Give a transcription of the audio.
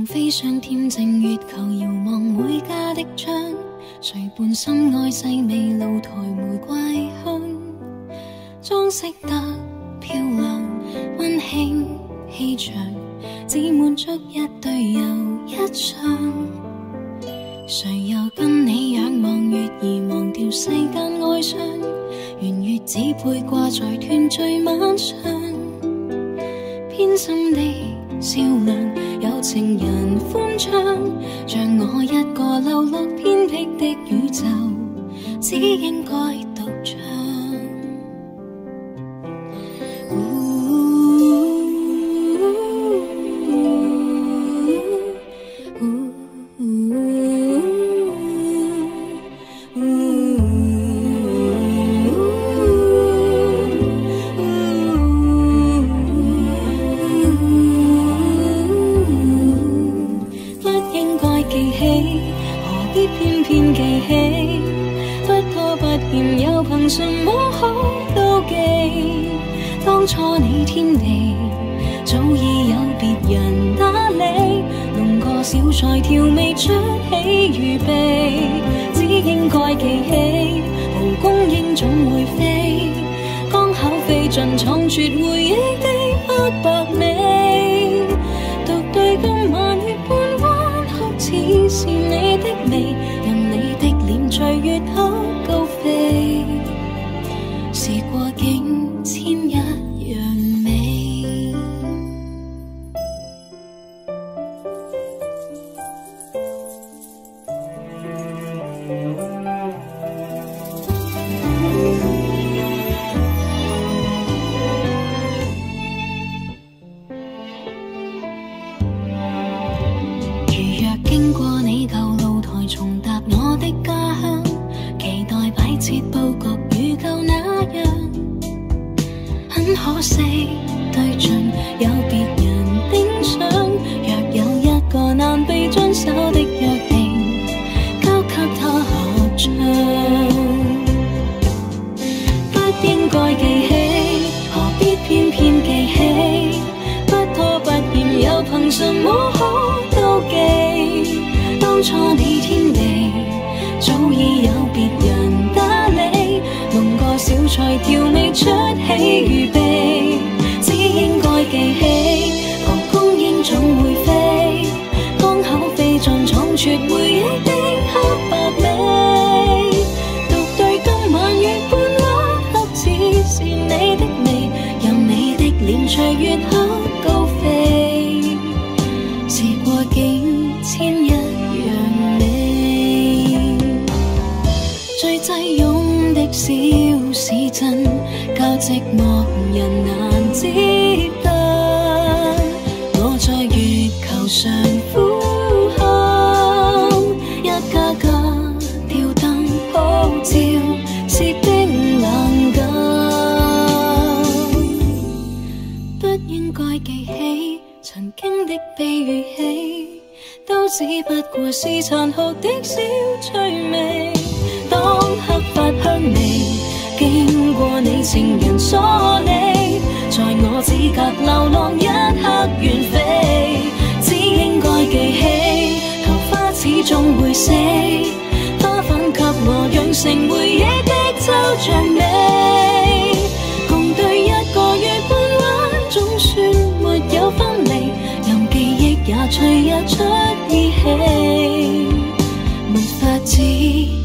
飛上恬靜月球，遙望每家的窗，誰伴心愛細味露台玫瑰香，裝飾得漂亮，溫馨氣場，只滿足一對又一雙。誰又跟你仰望月兒，忘掉世間哀傷，圓月只配掛在團聚晚上，偏心的笑亮，有情人歡唱，像我一個流落偏僻的宇宙，只應該獨唱。偏偏記起，不拖不欠，又憑什麼可妒忌？當初你天地早已有別人打理，弄個小菜調味出喜與悲，只應該記起，蒲公英總會飛，剛巧飛進藏絕回憶的黑白美，獨對今晚月半彎曲似是你的眉，任你的臉隨月口高飛，時過境遷一樣美。經過你舊露台，重踏我的家鄉，期待擺設佈局與舊那樣。很可惜，對象有別人盯上。若有一個難被遵守的約定，交給他合唱。不應該記起，何必偏偏記起？不拖不欠，又憑什麼可妒忌？當初你天地早已有別人打理，弄個小菜調味出喜與悲，只應該記起，蒲公英總會飛，剛巧飛進藏絕回憶的黑白美，獨對今晚月半彎黑似是你的眉，任你的臉隨月口高飛，時過境遷一最擠擁的小市鎮，較寂寞人難接近。我在月球上呼喊，一家家吊燈普照，是冰冷感。不應該記起曾經的悲與喜，都只不過是殘酷的小趣味。當黑髮香味經過你情人鎖你，在我指甲流浪一刻遠飛，只應該記起，桃花始終會死，花粉給我釀成回憶的抽象美，共對一個月半彎總算沒有分離，任記憶也隨日出依稀，沒法子